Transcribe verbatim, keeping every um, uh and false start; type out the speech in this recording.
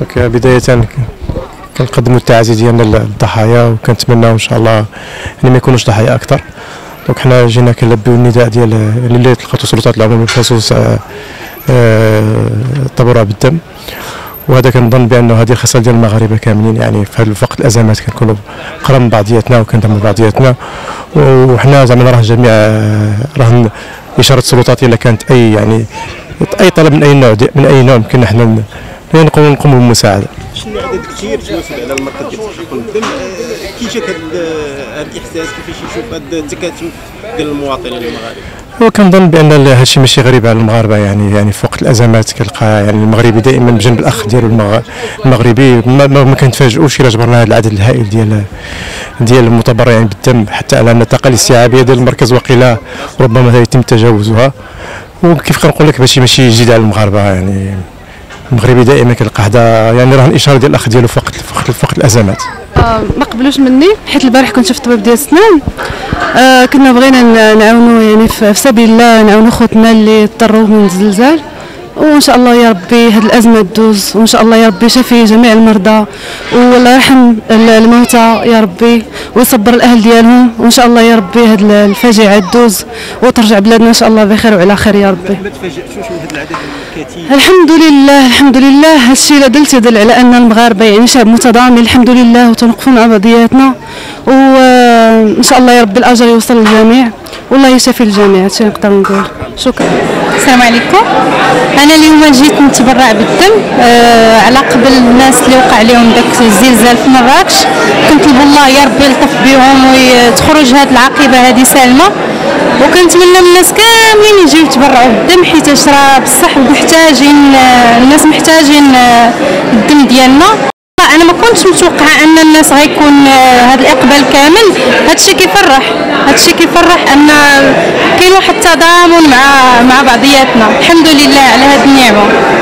دونك بداية كنقدموا التعازي ديالنا للضحايا، وكنتمناو ان شاء الله يعني ما يكونوش ضحايا اكثر. دونك حنا جينا كنلبيو النداء ديال اللي طلقته السلطات العموميه بخصوص التبرع بالدم، وهذا كنظن بانه هذه الخصال ديال المغاربه كاملين، يعني في هذا وقت الازمات كنكونوا قرب من بعضياتنا وكندعموا بعضياتنا، وحنا زعما راه جميع راه اشاره السلطات الا كانت اي يعني اي طلب من اي نوع من اي نوع يمكن حنا نقوموا نقوموا بالمساعده. شنو عدد كثير توافد على المركز ديال تحقن الدم، كي جاك هذا الاحساس كيفاش يشوف هذا التكاتف ديال المواطنين المغاربه؟ هو كنظن بان هذا الشيء ماشي غريب على المغاربه، يعني يعني في وقت الازمات كنلقى يعني المغربي دائما بجنب الاخ ديالو المغربي، ما, ما كنتفاجئوش الا جبرنا هذا العدد الهائل ديال ديال المتبرعين بالدم، حتى على ان الطاقه الاستيعابيه ديال المركز وقيله ربما يتم تجاوزها. وكيف كنقول لك ماشي ماشي جديد على المغاربه، يعني المغربي دائما كنلقى هذا يعني راه الاشاره ديال الاخ ديالو في وقت في وقت الازمات. آه ما قبلوش مني، حيت البارح كنت في الطبيب ديال السنان. آه كنا بغينا نعاونوا يعني في سبيل الله، نعاونوا خوتنا اللي اضطروا من الزلزال، وان شاء الله يا ربي هذه الازمه تدوز، وان شاء الله يا ربي يشفي جميع المرضى والله يرحم الموتى يا ربي ويصبر الاهل ديالهم، وان شاء الله يا ربي هذه الفاجعه تدوز وترجع بلادنا ان شاء الله بخير وعلى خير يا ربي. ما تفاجئتوش من هذا العدد الكثير؟ الحمد لله الحمد لله، هذا الشيء لا دل تدل على ان المغاربه يعني شعب متضامن الحمد لله، وتنوقفوا مع بعضياتنا، وان شاء الله يا ربي الاجر يوصل للجميع والله يشفي الجميع. هادشي نقدر نقول. شكرا. السلام عليكم. انا اليوم جيت نتبرع بالدم آه على قبل الناس اللي وقع عليهم داك الزلزال في مراكش، كنطلب الله يا ربي يلطف بهم وتخرج هذه العاقبه هذه سالمه، وكنتمنى من الناس كاملين يجيو يتبرعوا بالدم، حيت راه بصح محتاجين الناس محتاجين الدم ديالنا. انا ما كنتش متوقعه ان الناس غيكون هذا الاقبال كامل، هذا الشيء كيفرح، هذا الشيء كيفرح ان كاين واحد التضامن مع مع بعضياتنا. الحمد لله على هذه النعمه.